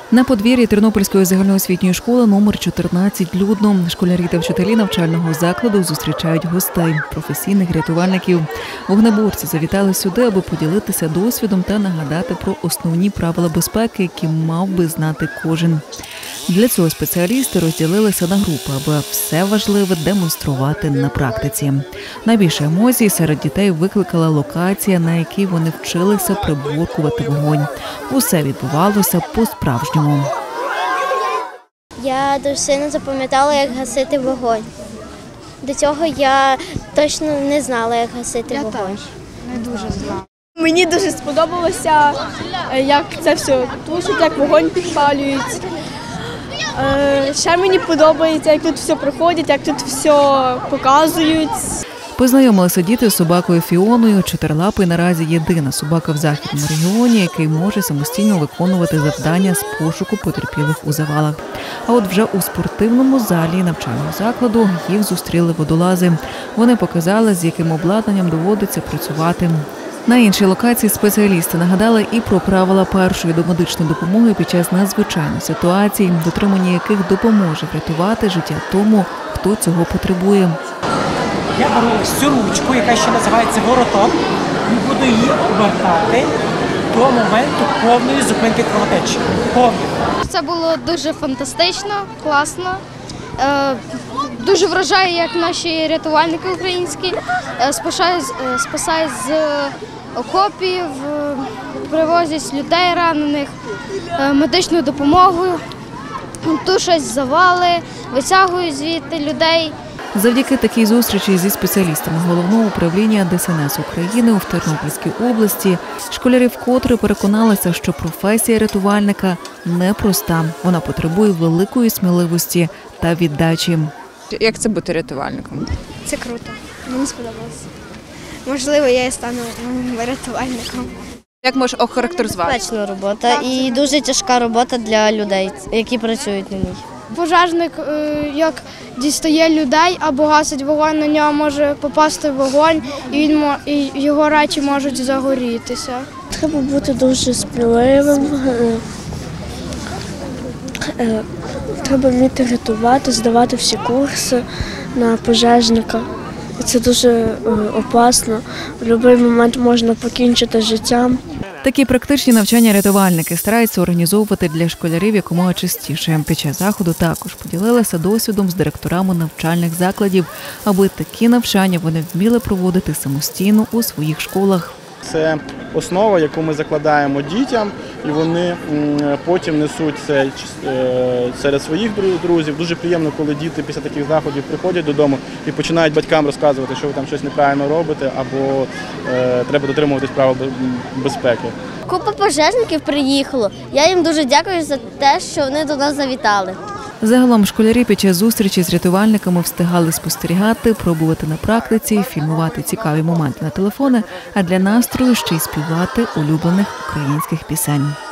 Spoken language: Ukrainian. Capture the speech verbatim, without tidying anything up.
На подвір'ї Тернопільської загальноосвітньої школи номер чотирнадцять людно. Школярі та вчителі навчального закладу зустрічають гостей – професійних рятувальників. Вогнеборці завітали сюди, аби поділитися досвідом та нагадати про основні правила безпеки, які мав би знати кожен. Для цього спеціалісти розділилися на групи, аби все важливе демонструвати на практиці. Найбільше емоцій серед дітей викликала локація, на якій вони вчилися приборкувати вогонь. Усе відбувалося по-справжньому. Я дуже сильно запам'ятала, як гасити вогонь. До цього я точно не знала, як гасити я вогонь. Теж не дуже знала. Мені дуже сподобалося, як це все тушить, як вогонь підпалюють. Ще мені подобається, як тут все проходить, як тут все показують. Познайомилися діти з собакою Фіоною. Чотирилапий наразі єдина собака в західному регіоні, який може самостійно виконувати завдання з пошуку потерпілих у завалах. А от вже у спортивному залі навчального закладу їх зустріли водолази. Вони показали, з яким обладнанням доводиться працювати. На іншій локації спеціалісти нагадали і про правила першої домедичної допомоги під час надзвичайних ситуацій, дотримання яких допоможе врятувати життя тому, хто цього потребує. Я беру ось цю ручку, яка ще називається вороток, і буду її обертати до моменту повної зупинки кровотечі. Повної. Це було дуже фантастично, класно. Дуже вражає, як наші рятувальники українські спасають з окопів, привозять людей ранених, медичною допомогою, тушать завали, витягують звідти людей. Завдяки такій зустрічі зі спеціалістами Головного управління Де Ес Ен Ес України у Тернопільській області школярі вкотре переконалися, що професія рятувальника непроста. Вона потребує великої сміливості та віддачі. Як це бути рятувальником? Це круто, мені сподобалося. Можливо, я і стану рятувальником. Як можеш охарактеризувати? Безпечна робота і дуже тяжка робота для людей, які працюють на ній. Пожежник, як дістає людей або гасить вогонь, на нього може попасти вогонь, і, він, і його речі можуть загорітися. Треба бути дуже сміливим, треба вміти рятувати, здавати всі курси на пожежника. І це дуже опасно, в будь-який момент можна покінчити життям. Такі практичні навчання рятувальники стараються організовувати для школярів якомога частіше. Під час заходу також поділилися досвідом з директорами навчальних закладів, аби такі навчання вони вміли проводити самостійно у своїх школах. Це основа, яку ми закладаємо дітям, і вони потім несуть це серед своїх друзів. Дуже приємно, коли діти після таких заходів приходять додому і починають батькам розказувати, що ви там щось неправильно робите, або е, треба дотримуватись правил безпеки. Купа пожежників приїхало. Я їм дуже дякую за те, що вони до нас завітали. Загалом школярі під час зустрічі з рятувальниками встигали спостерігати, пробувати на практиці, фільмувати цікаві моменти на телефони, а для настрою ще й співати улюблених українських пісень.